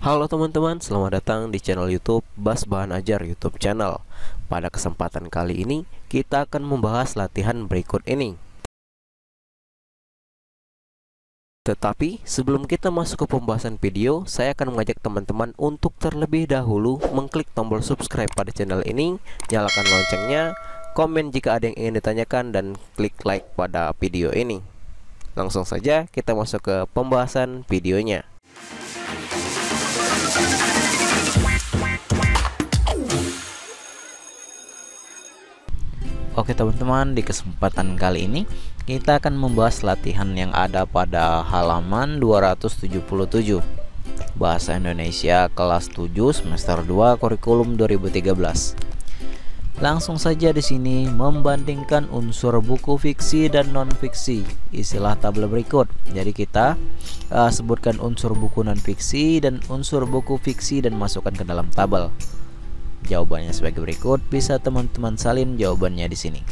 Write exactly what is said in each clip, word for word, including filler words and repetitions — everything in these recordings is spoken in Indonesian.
Halo teman-teman, selamat datang di channel YouTube Bas Bahan Ajar YouTube channel. Pada kesempatan kali ini, kita akan membahas latihan berikut ini. Tetapi sebelum kita masuk ke pembahasan video, saya akan mengajak teman-teman untuk terlebih dahulu mengklik tombol subscribe pada channel ini, nyalakan loncengnya, komen jika ada yang ingin ditanyakan, dan klik like pada video ini. Langsung saja kita masuk ke pembahasan videonya. Oke teman-teman, di kesempatan kali ini kita akan membahas latihan yang ada pada halaman dua ratus tujuh puluh tujuh, Bahasa Indonesia kelas tujuh semester dua kurikulum dua ribu tiga belas. Langsung saja di sini membandingkan unsur buku fiksi dan non fiksi. Istilah tabel berikut. Jadi kita uh, sebutkan unsur buku non fiksi dan unsur buku fiksi dan masukkan ke dalam tabel. Jawabannya sebagai berikut, bisa teman-teman salin jawabannya di sini.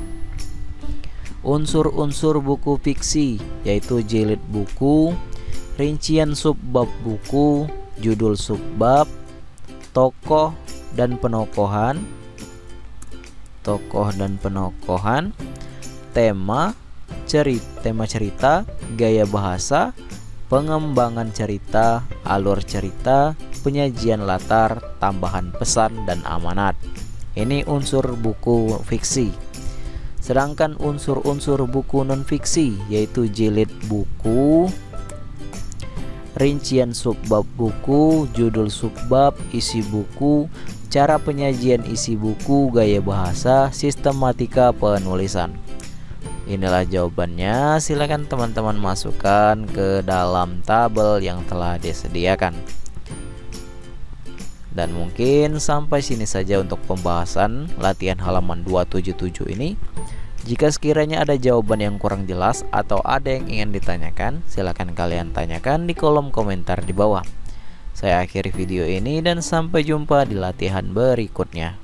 Unsur-unsur buku fiksi yaitu jilid buku, rincian subbab buku, judul subbab, tokoh dan penokohan, tokoh dan penokohan, tema, cerita, tema cerita, gaya bahasa, pengembangan cerita, alur cerita, penyajian latar, tambahan pesan, dan amanat. Ini unsur buku fiksi. Sedangkan unsur-unsur buku non-fiksi yaitu jilid buku, rincian subbab buku, judul subbab, isi buku, cara penyajian isi buku, gaya bahasa, sistematika penulisan. Inilah jawabannya. Silakan teman-teman masukkan ke dalam tabel yang telah disediakan. Dan mungkin sampai sini saja untuk pembahasan latihan halaman dua ratus tujuh puluh tujuh ini. Jika sekiranya ada jawaban yang kurang jelas atau ada yang ingin ditanyakan, silakan kalian tanyakan di kolom komentar di bawah. Saya akhiri video ini dan sampai jumpa di latihan berikutnya.